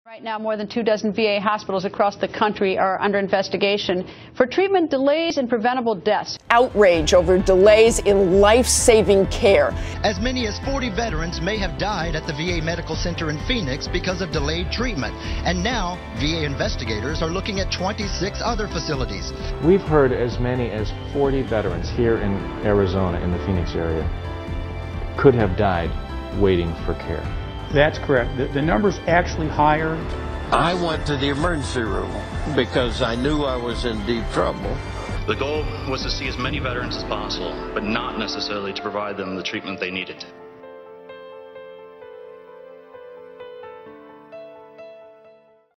Right now, more than 24 VA hospitals across the country are under investigation for treatment delays and preventable deaths. Outrage over delays in life-saving care. As many as 40 veterans may have died at the VA Medical Center in Phoenix because of delayed treatment. And now, VA investigators are looking at 26 other facilities. We've heard as many as 40 veterans here in Arizona, in the Phoenix area, could have died waiting for care. That's correct. The number's actually higher. I went to the emergency room because I knew I was in deep trouble. The goal was to see as many veterans as possible, but not necessarily to provide them the treatment they needed.